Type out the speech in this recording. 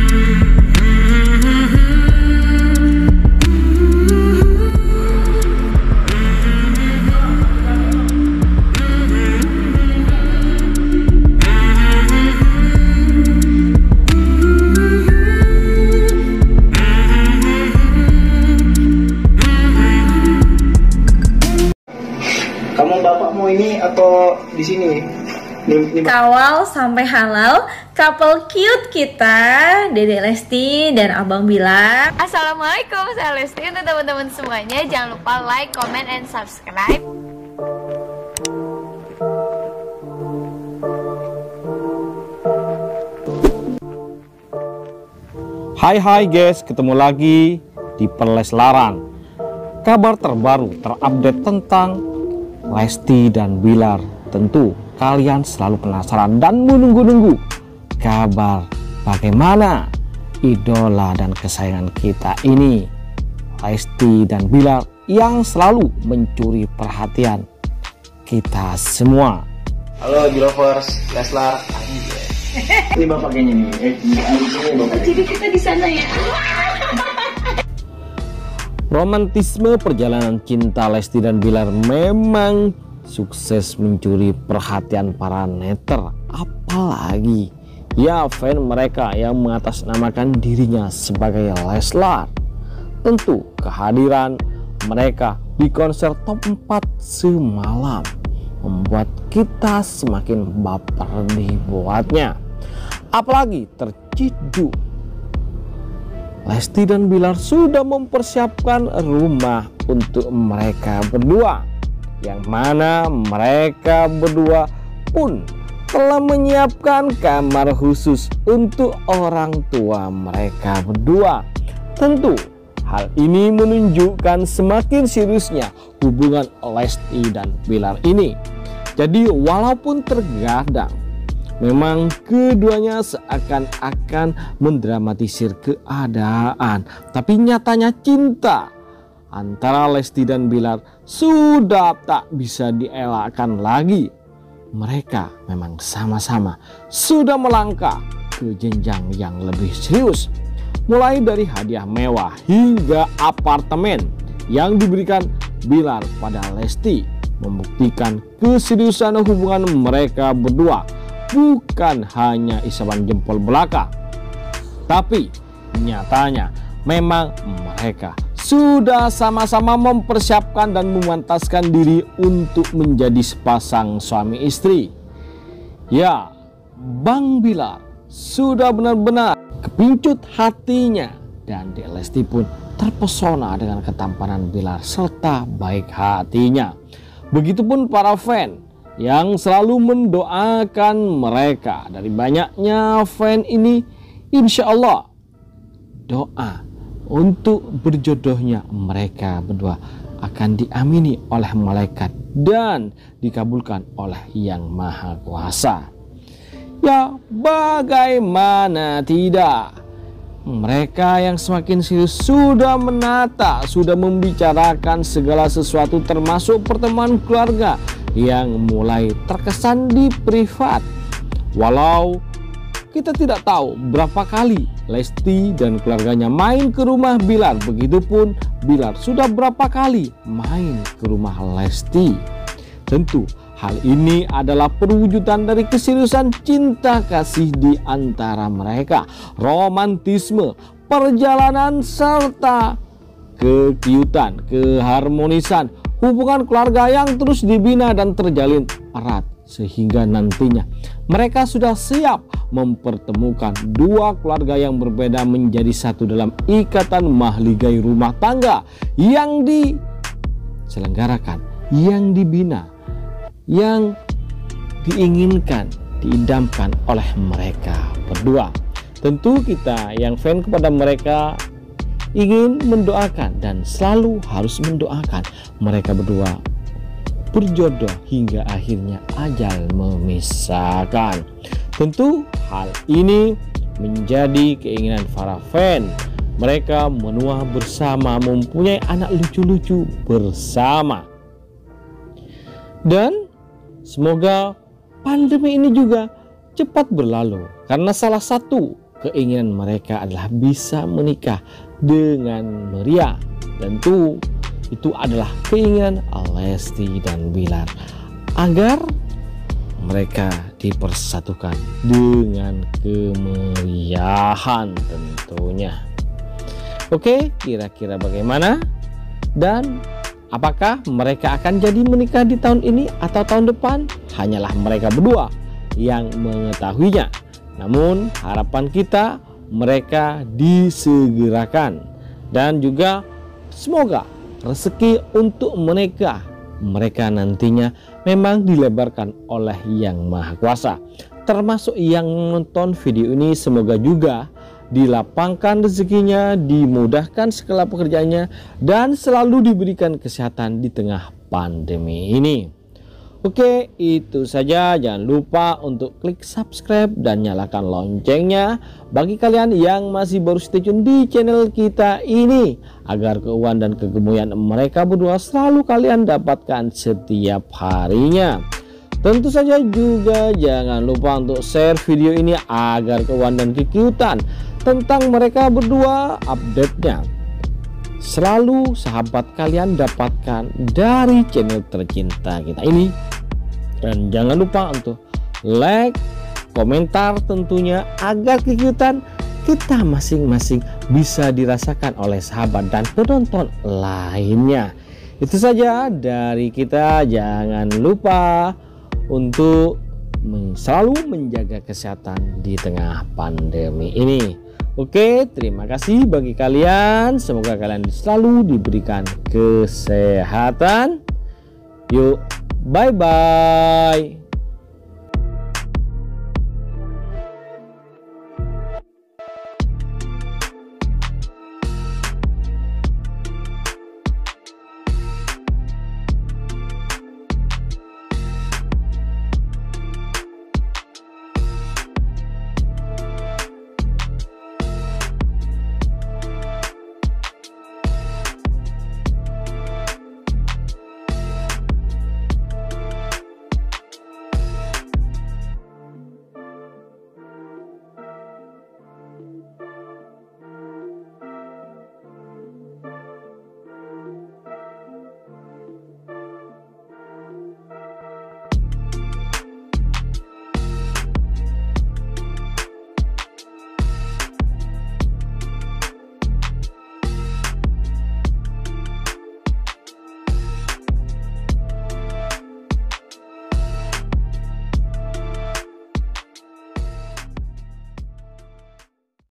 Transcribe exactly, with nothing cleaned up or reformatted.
Kamu bapakmu ini atau di sini? Di, di... Kawal sampai halal, couple cute kita, Dede Lesti dan Abang Bilar. Assalamualaikum, saya Lesti. Untuk teman-teman semuanya, jangan lupa like, comment, and subscribe. Hai hai guys, ketemu lagi di Perleslaran. Kabar terbaru terupdate tentang Lesti dan Bilar. Tentu kalian selalu penasaran dan menunggu-nunggu kabar bagaimana idola dan kesayangan kita ini, Lesti dan Bilar, yang selalu mencuri perhatian kita semua. Halo Bilovers, Leslar. Ini bapaknya nih. Eh, ini bapak. Jadi kita di sana ya. Romantisme perjalanan cinta Lesti dan Bilar memang sukses mencuri perhatian para netter, apalagi ya fan mereka yang mengatasnamakan dirinya sebagai Leslar. Tentu kehadiran mereka di konser top empat semalam membuat kita semakin baper dibuatnya, apalagi terciduk Lesti dan Bilar sudah mempersiapkan rumah untuk mereka berdua, yang mana mereka berdua pun telah menyiapkan kamar khusus untuk orang tua mereka berdua. Tentu hal ini menunjukkan semakin seriusnya hubungan Lesti dan Bilar ini. Jadi walaupun terkadang memang keduanya seakan-akan mendramatisir keadaan, tapi nyatanya cinta antara Lesti dan Bilar sudah tak bisa dielakkan lagi. Mereka memang sama-sama sudah melangkah ke jenjang yang lebih serius, mulai dari hadiah mewah hingga apartemen yang diberikan Bilar pada Lesti, membuktikan keseriusan hubungan mereka berdua. Bukan hanya isapan jempol belaka, tapi nyatanya memang mereka sudah sama-sama mempersiapkan dan memantaskan diri untuk menjadi sepasang suami istri. Ya, Bang Bilar sudah benar-benar kepincut hatinya, dan Dek Lesti pun terpesona dengan ketampanan Bilar serta baik hatinya. Begitupun para fan yang selalu mendoakan mereka. Dari banyaknya fan ini, insya Allah doa untuk berjodohnya mereka berdua akan diamini oleh malaikat dan dikabulkan oleh Yang Maha Kuasa. Ya, bagaimana tidak? Mereka yang semakin serius sudah menata, sudah membicarakan segala sesuatu, termasuk pertemuan keluarga yang mulai terkesan di privat. Walau kita tidak tahu berapa kali Lesti dan keluarganya main ke rumah Bilar, begitupun Bilar sudah berapa kali main ke rumah Lesti. Tentu hal ini adalah perwujudan dari keseriusan cinta kasih di antara mereka, romantisme, perjalanan, serta kekiutan, keharmonisan hubungan keluarga yang terus dibina dan terjalin erat, sehingga nantinya mereka sudah siap mempertemukan dua keluarga yang berbeda menjadi satu dalam ikatan mahligai rumah tangga yang diselenggarakan, yang dibina, yang diinginkan, diidamkan oleh mereka berdua. Tentu kita yang fan kepada mereka ingin mendoakan dan selalu harus mendoakan mereka berdua berjodoh hingga akhirnya ajal memisahkan. Tentu hal ini menjadi keinginan para fan. Mereka menua bersama, mempunyai anak lucu-lucu bersama. Dan semoga pandemi ini juga cepat berlalu, karena salah satu keinginan mereka adalah bisa menikah dengan meriah. Tentu itu adalah keinginan Lesti dan Bilar agar mereka dipersatukan dengan kemeriahan tentunya. Oke, kira-kira bagaimana? Dan apakah mereka akan jadi menikah di tahun ini atau tahun depan? Hanyalah mereka berdua yang mengetahuinya. Namun harapan kita mereka disegerakan, dan juga semoga rezeki untuk menikah mereka nantinya memang dilebarkan oleh Yang Maha Kuasa. Termasuk yang nonton video ini, semoga juga dilapangkan rezekinya, dimudahkan segala pekerjaannya, dan selalu diberikan kesehatan di tengah pandemi ini. Oke, itu saja. Jangan lupa untuk klik subscribe dan nyalakan loncengnya bagi kalian yang masih baru stay tune di channel kita ini, agar keuangan dan kegemuyan mereka berdua selalu kalian dapatkan setiap harinya. Tentu saja juga jangan lupa untuk share video ini agar keuangan dan kekiutan tentang mereka berdua update-nya selalu sahabat kalian dapatkan dari channel tercinta kita ini. Dan jangan lupa untuk like, komentar tentunya, agar kegiatan kita masing-masing bisa dirasakan oleh sahabat dan penonton lainnya. Itu saja dari kita. Jangan lupa untuk selalu menjaga kesehatan di tengah pandemi ini. Oke, terima kasih bagi kalian. Semoga kalian selalu diberikan kesehatan. Yuk, bye-bye.